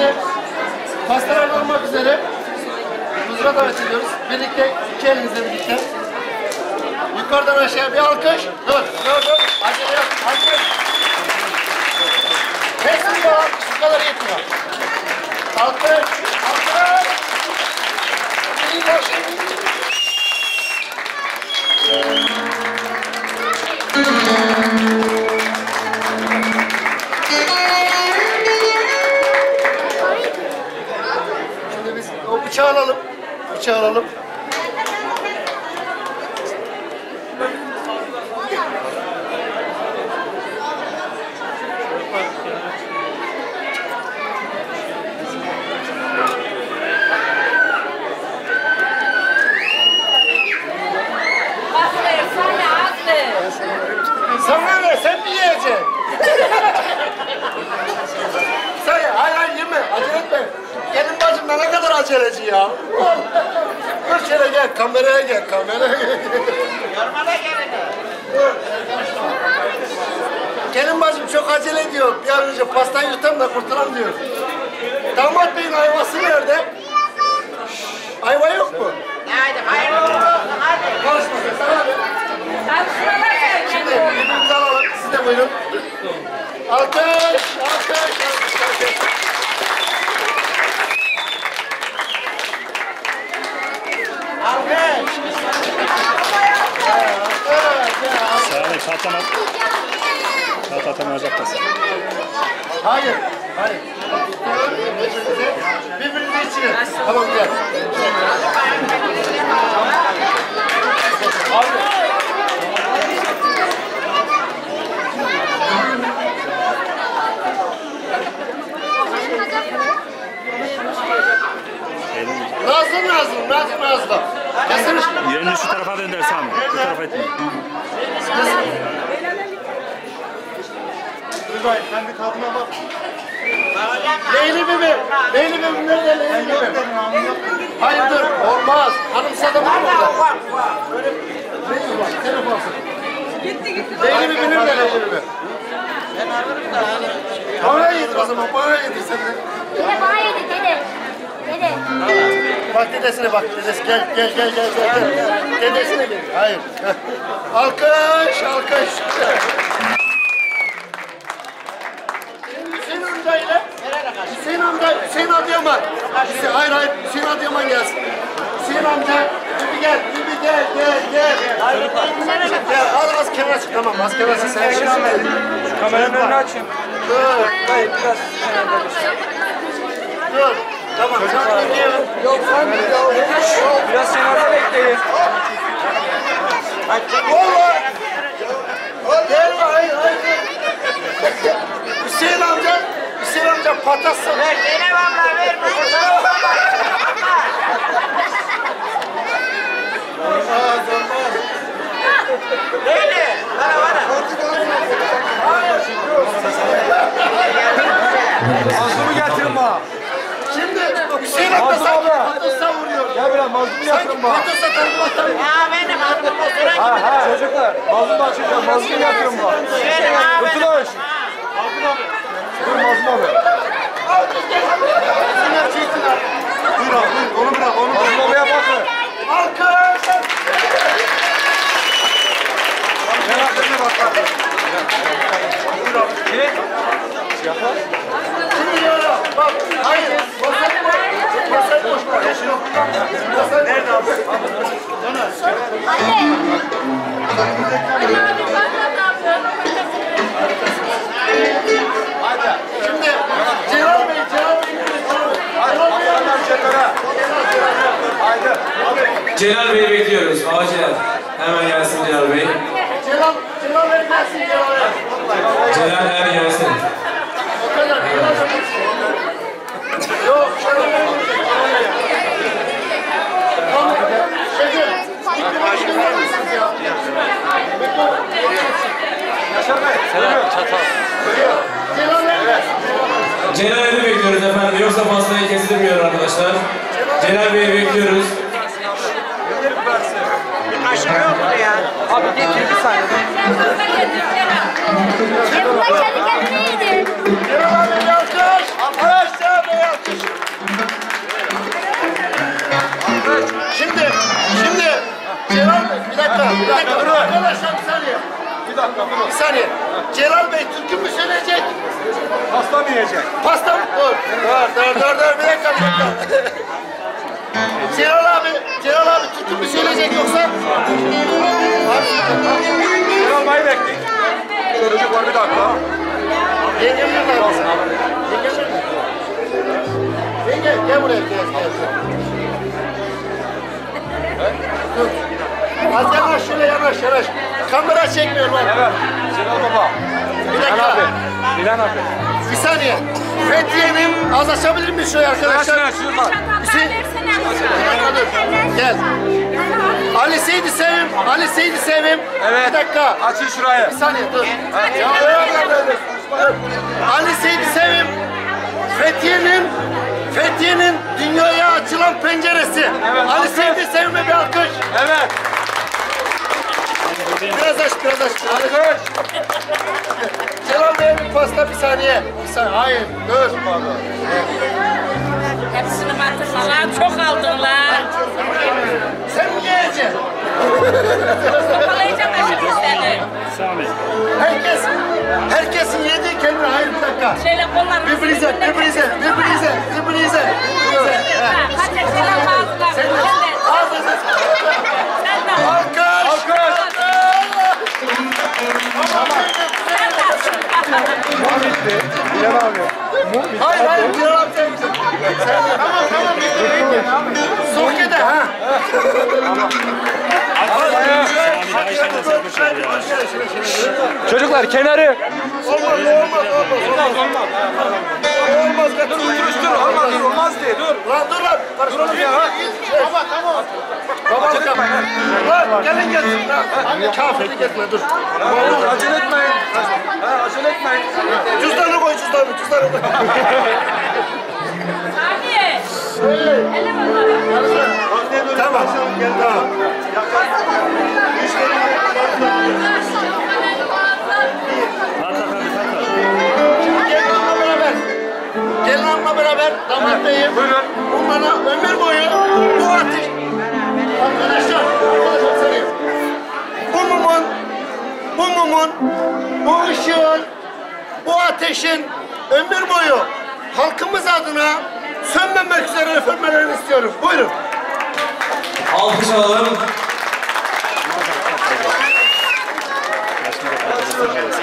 Şimdi pastalar olmak üzere huzura davet ediyoruz. Birlikte, iki elinizle birlikte. Yukarıdan aşağıya bir alkış. Dur. Acele yok. Alkış. Hepsini de alkış. Bu kadar yetmiyor. Alkış. Şimdi biz o bıçağı alalım. Sana ne? Sen mi yiyeceksin? Sen hayır yeme. Acele etme. Gelin bacım da ne kadar aceleci ya. Dur şöyle gel. Kameraya gel. Normale gelin. Gelin bacım çok acele ediyor. Bir an önce pastayı yutam da kurtulam diyor. Damat beyin ayvası nerede? Ayva yok mu? Haydi hayırlı olsun. Hadi. Konuşma sen. Sana ne? Şimdi birbirimizi alalım. Siz de buyurun. Alkış. Sağ olun, çatlamayacak mısın? Hayır. Birbirinize içine. Tamam gel. Nazlı. Kesiniz. Yerini şu tarafa dönder Sami. Bu tarafa etme. Sen bir tadına bak. Leyli Bebe nerede Leyli Bebe? Hayır dur, olmaz. Hanımsadım burada. Reis var, telefonsuz. Gitti. Leyli Bebe nerede Leyli Bebe? Ben alırım da. Bana yedir o zaman, bana yedir sen de. Dede bana yedi dede. Bak dedesine bak, dedesi gel. Dedesine gel. Hayır. Alkış. Hüseyin Adıyaman. Hayır, Hüseyin Adıyaman gelsin. Hüseyin amca, gel. Gel, az kenara çık, tamam, az kenara çık. Sen şimdi Şu kameranın önünü açayım. dur. Hayır biraz. Dur. Tamam, sen gidiyorsun. Yok, sen gidiyorsun. Biraz kenarda bekleyin. Vallahi. Hayır. Hüseyin amca patas sana. Ver Zeynep abla ver. Öyle. Bana. Mazlumu getirin bana. Şimdi Hüseyin amca sanki patasa vuruyor. Gel biraz mazlumu getirin bana. Patasa tanımaktan. Ya benim aklımda sıra gibi. Çocuklar mazlumu açacağım. Mazlumu getirin bana. Verin abi. Kurtuluş. Dur mazlum abi. Buyur abi. Onu bırak. Mazlum abiye bakın. Alkış. Meraklarına bak. Buyur abi. Yaklaş. Şimdi diyorum. Bak. Hayır. Masayı boş bırak. Nerede abi? Hadi. Şimdi Celal Bey. Celal Bey'i bekliyoruz. Acilen. Hemen gelsin Celal Bey. Celal Bey gelsin Celal Bey. Celal her gelsin. O kadar. Yok. Celal'i bekliyoruz efendim. Yoksa pastayı kesilmiyor arkadaşlar. Celal Bey'i bekliyoruz. Bir kaşık yok mu ya? Abi getir bir saniye. Kendi kendine yedi. Celal abi bir alkış. Arkadaşlar bir alkış. saniye. Celal Bey türkü mü söyleyecek? Pasta mı yiyecek? Pasta mı? Dur. Dur. Bir dakika. Celal abi türkü mü söyleyecek yoksa? Celal Bey'i bekleyin. Çocuk var bir dakika. Yengem nerede abi? Yenge gel buraya gel. Dur. Az yanaş şöyle yanaş. Kamera çekmiyor bak. Evet. Celal Baba. Bir dakika. Bilen abi. Bir saniye. Fethiye'nin az açabilir miyiz şöyle arkadaşlar? Hüseyin. Gel. Ali Seydi Sevim. Evet. Bir dakika. Açın şurayı. Bir saniye dur. Ali Seydi Sevim. Fethiye'nin dünyaya açılan penceresi. Evet, Ali alkış. Seydi Sevim'e bir alkış. Evet. Biraz aç. Alkış. Celal Bey'e bir pasta bir saniye. Hayır, dur. Hepsini batırma lan, çok aldın lan. Sen mi yiyeceksin? Topalayacağım şimdi seni. Sami. Herkesin yediği kelime. Hayır, bir dakika. Şöyle kollarını... Birbirinize. Kaç yaşına ağzına. Sen de. Ağzınızı. Sen de. Alkış. Bilen abi. Hayır, Celal abi sen misin? Tamam. Sohkede ha. Sami Ayşe'yle sarmış oldu ya. Çocuklar kenarı. Olmaz. Olmaz diye dur. Lan dur lan. Karışma ya. Tamam. Babalık yapma. Lan gelin gelsin lan. Kafirlik etme dur. Acele etmeyin. Acele etmeyin. Cüzdanı koy. Saniye. Elle bakalım. Tamam. Gelin hanımla beraber damat beyim. Onlara ömür boyu bu ateş... Arkadaşlar söyleyeyim. Bu mumun, bu ışığın, bu ateşin ömür boyu halkımız adına sönmemek üzere üfürmelerini istiyorum. Buyurun. Alkış alalım. Yaşını da kapatalım.